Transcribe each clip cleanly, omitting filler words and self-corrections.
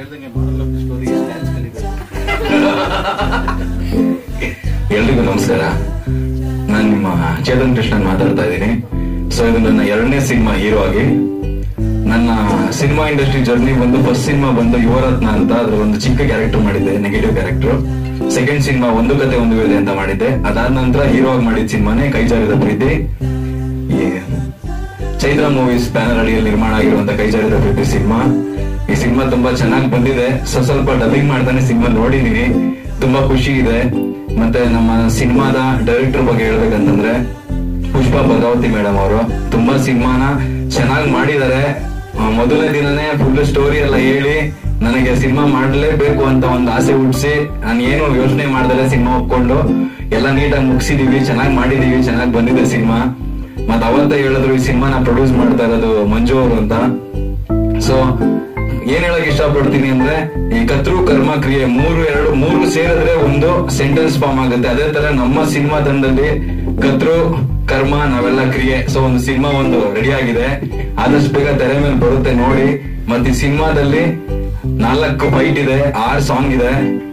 ಎಲ್ರಿಗೂ ನಮಸ್ಕಾರ. ನಾನು ನಿಮ್ಮ ಚೇತನ್ ಕೃಷ್ಣನ್ ಮಾತಾಡ್ತಾ ಇದ್ದೀನಿ. ಸೊ ಇದು ನನ್ನ 2ನೇ ಸಿನಿಮಾ ಹೀರೋ ಆಗಿ. ನನ್ನ ಸಿನಿಮಾ ಇಂಡಸ್ಟ್ರಿ ಜರ್ನಿ ಬಂದು ಫಸ್ಟ್ ಸಿನಿಮಾ ಬಂದು ಯುವರತ್ನ ಅಂತ, ಅದ್ರ ಒಂದು ಚಿಕ್ಕ ಕ್ಯಾರೆಕ್ಟರ್ ಮಾಡಿದ್ದೆ, ನೆಗೆಟಿವ್ ಕ್ಯಾರೆಕ್ಟರ್. ಸೆಕೆಂಡ್ ಸಿನಿಮಾ ಒಂದು ಕತೆ ಒಂದು ವೇಳೆ ಅಂತ ಮಾಡಿದ್ದೆ. ಅದಾದ ನಂತರ ಹೀರೋ ಆಗಿ ಮಾಡಿದ ಸಿನಿಮಾನೇ ಕೈ ಜಾರಿದ ಪ್ರೀತಿ. ಚೈತ್ರ ಮೂವೀಸ್ ಬ್ಯಾನರ್ ಅಡಿಯಲ್ಲಿ ನಿರ್ಮಾಣ ಆಗಿರುವಂತ ಕೈ ಜಾರಿದ ಪ್ರೀತಿ ಸಿನಿಮಾ. ಈ ಸಿನಿಮಾ ತುಂಬಾ ಚೆನ್ನಾಗಿ ಬಂದಿದೆ. ಸ್ವಲ್ಪ ಡಬ್ಬಿಂಗ್ ಮಾಡ್ತಾನೆ ಸಿನಿಮಾ ನೋಡಿದೀನಿ, ತುಂಬಾ ಖುಷಿ ಇದೆ. ಮತ್ತೆ ನಮ್ಮ ಸಿನಿಮಾದ ಡೈರೆಕ್ಟರ್ ಬಗ್ಗೆ ಹೇಳ್ಬೇಕಂತಂದ್ರೆ ಪುಷ್ಪಾ ಭದ್ರಾವತಿ ಮೇಡಮ್ ಅವರು ತುಂಬಾ ಸಿನಿಮಾನ ಚೆನ್ನಾಗಿ ಮಾಡಿದ್ದಾರೆ. ಮೊದಲನೇ ದಿನನೇ ಫುಲ್ ಸ್ಟೋರಿ ಎಲ್ಲ ಹೇಳಿ ನನಗೆ ಸಿನಿಮಾ ಮಾಡಲೇಬೇಕು ಅಂತ ಒಂದು ಆಸೆ ಹುಟ್ಟಿಸಿ, ನಾನು ಏನು ಯೋಚನೆ ಮಾಡ್ದಲೆ ಸಿನಿಮಾ ಒಪ್ಕೊಂಡು ಎಲ್ಲ ನೀಟಾಗಿ ಮುಗಿಸಿದೀವಿ, ಚೆನ್ನಾಗಿ ಮಾಡಿದೀವಿ, ಚೆನ್ನಾಗಿ ಬಂದಿದೆ ಸಿನಿಮಾ. ಮತ್ ಅವತ್ತೇ ಹೇಳಿದ್ರು ಈ ಸಿನಿಮಾನ ಪ್ರೊಡ್ಯೂಸ್ ಮಾಡ್ತಾ ಇರೋದು ಮಂಜು ಅವರು ಅಂತ. ಸೊ ಏನ್ ಹೇಳಕ್ ಇಷ್ಟಪಡ್ತೀನಿ ಅಂದ್ರೆ, ಈ ಕತ್ರು ಕರ್ಮ ಕ್ರಿಯೆ ಮೂರು ಸೇರಿದ್ರೆ ಒಂದು ಸೆಂಟೆನ್ಸ್ ಫಾರ್ಮ್ ಆಗುತ್ತೆ. ಅದೇ ತರ ನಮ್ಮ ಸಿನಿಮಾ ತಂಡದಲ್ಲಿ ಕತ್ರು ಕರ್ಮ ನಾವೆಲ್ಲ ಕ್ರಿಯೆ. ಸೊ ಒಂದು ಸಿನಿಮಾ ಒಂದು ರೆಡಿ ಆಗಿದೆ, ಆದಷ್ಟು ಬೇಗ ತೆರೆ ಮೇಲೆ ಬರುತ್ತೆ ನೋಡಿ. ಮತ್ತೆ ಈ ಸಿನಿಮಾದಲ್ಲಿ 4 ಫೈಟ್ ಇದೆ, 6 ಸಾಂಗ್ ಇದೆ.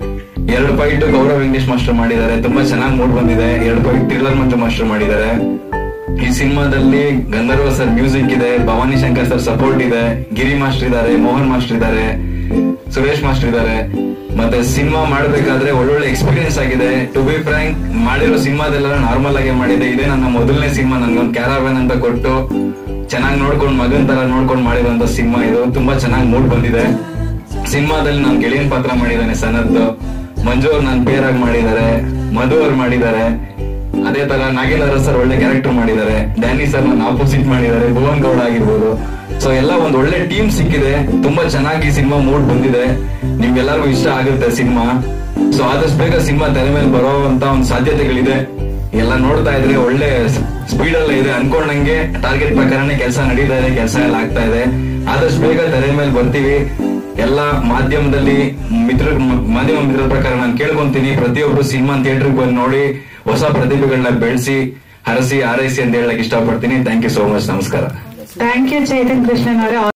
2 ಫೈಟ್ ಕೌರವ ವೆಂಕಟೇಶ್ ಮಾಸ್ಟರ್ ಮಾಡಿದ್ದಾರೆ, ತುಂಬಾ ಚೆನ್ನಾಗಿ ಮೂಡ್ ಬಂದಿದೆ. 2 ಫೈಟ್ ಟ್ರಿಲ್ಲರ್ ಮಂಜು ಮಾಸ್ಟರ್ ಮಾಡಿದ್ದಾರೆ. ಈ ಸಿನಿಮಾದಲ್ಲಿ ಗಂಧರ್ವ ಸರ್ ಮ್ಯೂಸಿಕ್ ಇದೆ, ಭವಾನಿ ಶಂಕರ್ ಸರ್ ಸಪೋರ್ಟ್ ಇದೆ, ಗಿರಿ ಮಾಸ್ಟರ್ ಇದ್ದಾರೆ, ಮೋಹನ್ ಮಾಸ್ಟರ್ ಇದ್ದಾರೆ, ಸುರೇಶ್ ಮಾಸ್ಟರ್ ಇದ್ದಾರೆ. ಮತ್ತೆ ಸಿನಿಮಾ ಮಾಡ್ಬೇಕಾದ್ರೆ ಒಳ್ಳೊಳ್ಳೆ ಎಕ್ಸ್ಪೀರಿಯನ್ಸ್ ಆಗಿದೆ. ಟು ಬಿ ಫ್ರಾಂಕ್, ಮಾಡಿರೋ ಸಿನಿಮಾದೆಲ್ಲ ನಾರ್ಮಲ್ ಆಗಿ ಮಾಡಿದೆ. ಇದೇ ನನ್ನ ಮೊದಲನೇ ಸಿನಿಮಾ. ನನ್ಗೊಂದು ಕ್ಯಾರಾವ್ಯಾನ್ ಅಂತ ಕೊಟ್ಟು ಚೆನ್ನಾಗಿ ನೋಡ್ಕೊಂಡು ಮಗನ್ ತರ ನೋಡ್ಕೊಂಡು ಮಾಡಿರುವಂತ ಸಿನಿಮಾ ಇದು. ತುಂಬಾ ಚೆನ್ನಾಗಿ ಮೂಡ್ ಬಂದಿದೆ. ಸಿನಿಮಾದಲ್ಲಿ ನಾನು ಗೆಳೆಯನ್ ಪಾತ್ರ ಮಾಡಿದ್ದಾನೆ ಸನತ್, ಮಂಜು ಅವ್ರು ನನ್ನ ಪೇರ್ ಆಗಿ ಮಾಡಿದ್ದಾರೆ, ಮಧು ಅವ್ರು ಮಾಡಿದ್ದಾರೆ. ಅದೇ ತರ ನಾಗೇಂದ್ರ ಸರ್ ಒಳ್ಳೆ ಕ್ಯಾರೆಕ್ಟರ್ ಮಾಡಿದ್ದಾರೆ, ಡ್ಯಾನಿ ಸರ್ ನನ್ನ ಆಪೋಸಿಟ್ ಮಾಡಿದ್ದಾರೆ, ಭುವನ್ ಗೌಡ ಆಗಿರ್ಬೋದು. ಸೊ ಎಲ್ಲ ಒಂದ್ ಒಳ್ಳೆ ಟೀಮ್ ಸಿಕ್ಕಿದೆ. ತುಂಬಾ ಚೆನ್ನಾಗಿ ಸಿನಿಮಾ ಮೂಡ್ ಬಂದಿದೆ. ನಿಮ್ಗೆಲ್ಲರಿಗೂ ಇಷ್ಟ ಆಗುತ್ತೆ ಸಿನಿಮಾ. ಸೊ ಆದಷ್ಟು ಬೇಗ ಸಿನಿಮಾ ತೆರೆ ಮೇಲೆ ಬರೋವಂತ ಒಂದು ಸಾಧ್ಯತೆಗಳಿದೆ. ಎಲ್ಲ ನೋಡ್ತಾ ಇದ್ರೆ ಒಳ್ಳೆ ಸ್ಪೀಡ್ ಎಲ್ಲ ಇದೆ. ಅನ್ಕೊಂಡಂಗೆ ಟಾರ್ಗೆಟ್ ಪ್ರಕಾರನೇ ಕೆಲಸ ನಡೀತಾ ಇದೆ, ಕೆಲಸ ಎಲ್ಲ ಆಗ್ತಾ ಇದೆ. ಆದಷ್ಟು ಬೇಗ ತೆರೆ ಮೇಲೆ ಬರ್ತೀವಿ. ಎಲ್ಲ ಮಾಧ್ಯಮದಲ್ಲಿ ಮಾಧ್ಯಮ ಮಿತ್ರರ ಪ್ರಕಾರ ನಾನು ಕೇಳ್ಕೊಂತೀನಿ, ಪ್ರತಿಯೊಬ್ರು ಸಿನಿಮಾ ಥಿಯೇಟರ್ಗೆ ಬಂದು ನೋಡಿ ಹೊಸ ಪ್ರತಿಭೆಗಳನ್ನ ಬೆಳೆಸಿ ಹರಸಿ ಆರೈಸಿ ಅಂತ ಹೇಳಕ್ ಇಷ್ಟಪಡ್ತೀನಿ. Thank you so much. ನಮಸ್ಕಾರ. ಥ್ಯಾಂಕ್ ಯು ಚೈತನ್ ಕೃಷ್ಣನ್ ಅವರೇ.